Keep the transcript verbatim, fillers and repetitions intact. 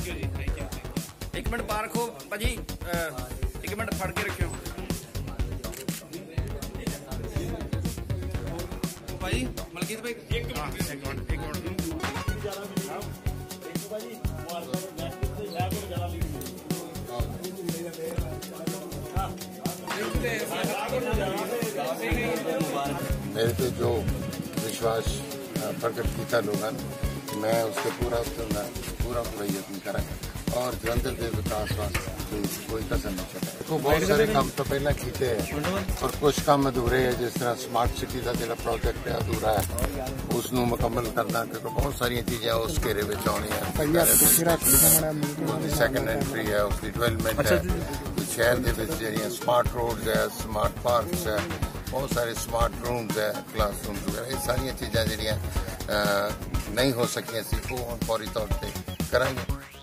You जी, thank you. एक minute पा रखो भाजी, एक मिनट फड़ के रखियो भाई। मलकीत भाई एक मिनट एक मिनट एक मिनट मेरे पे जो विश्वास प्रकट किया लोगों ने, मैं उसके पूरा पूरा पूरा यत्न करा और जलंधर के विकास वास्ते कोई कसर नहीं छोड़ा। तो बहुत सारे काम तो पहले किए हैं और कुछ काम अधूरे है, जिस तरह स्मार्ट सिटी का जो प्रोजेक्ट है अधूरा है, उसनू मुकम्मल करना क्योंकि बहुत सारी चीज़ें उस घेरे में आनी है। सैकेंड एंट्री है, उसकी डिवेलपमेंट है, शहर के स्मार्ट रोड्स है, स्मार्ट पार्क्स है, बहुत सारे स्मार्ट रूम्स है, क्लास रूम्स वगैरह, ये सारी चीज़ें जी नहीं हो सकियां सी वो हम फौरी तौर पर कराएंगे।